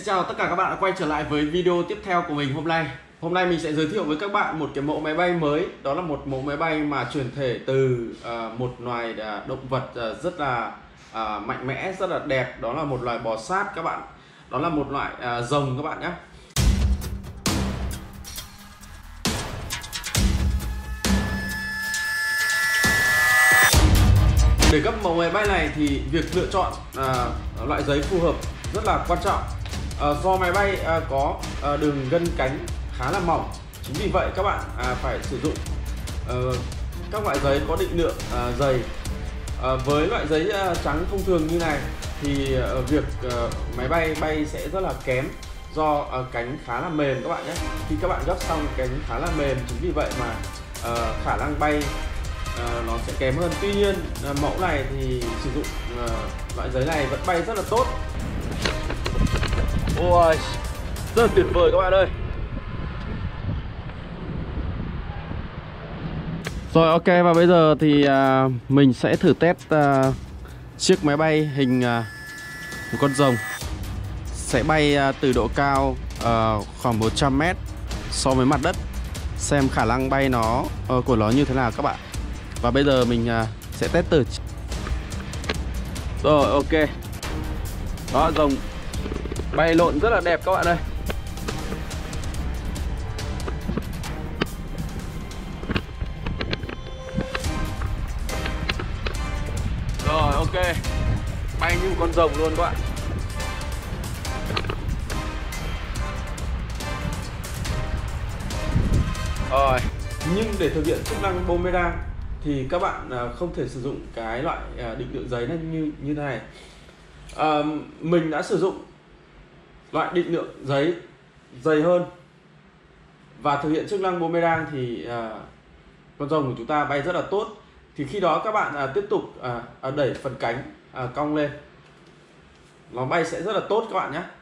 chào tất cả các bạn đã quay trở lại với video tiếp theo của mình hôm nay. Hôm nay mình sẽ giới thiệu với các bạn một cái mẫu máy bay mới. Đó là một mẫu máy bay mà chuyển thể từ một loài động vật rất là mạnh mẽ, rất là đẹp. Đó là một loài bò sát các bạn. Đó là một loại rồng các bạn nhé. Để cấp mẫu máy bay này thì việc lựa chọn loại giấy phù hợp rất là quan trọng. Do máy bay có đường gân cánh khá là mỏng, chính vì vậy các bạn phải sử dụng các loại giấy có định lượng dày. Với loại giấy trắng thông thường như này thì việc máy bay bay sẽ rất là kém, do cánh khá là mềm các bạn nhé. Khi các bạn gấp xong cánh khá là mềm, chính vì vậy mà khả năng bay nó sẽ kém hơn. Tuy nhiên mẫu này thì sử dụng loại giấy này vẫn bay rất là tốt. Ôi, rất là tuyệt vời các bạn ơi. Rồi, ok, và bây giờ thì mình sẽ thử test chiếc máy bay hình một con rồng sẽ bay từ độ cao khoảng 100 m so với mặt đất, xem khả năng bay của nó như thế nào các bạn. Và bây giờ mình sẽ test thử. Rồi, ok. Đó, rồng bay lộn rất là đẹp các bạn ơi. Rồi, ok. Bay như một con rồng luôn các bạn. Rồi, nhưng để thực hiện chức năng boomerang thì các bạn không thể sử dụng cái loại định lượng giấy như thế này. Mình đã sử dụng loại định lượng giấy dày hơn và thực hiện chức năng boomerang thì con rồng của chúng ta bay rất là tốt. Thì khi đó các bạn tiếp tục đẩy phần cánh cong lên, nó bay sẽ rất là tốt các bạn nhé.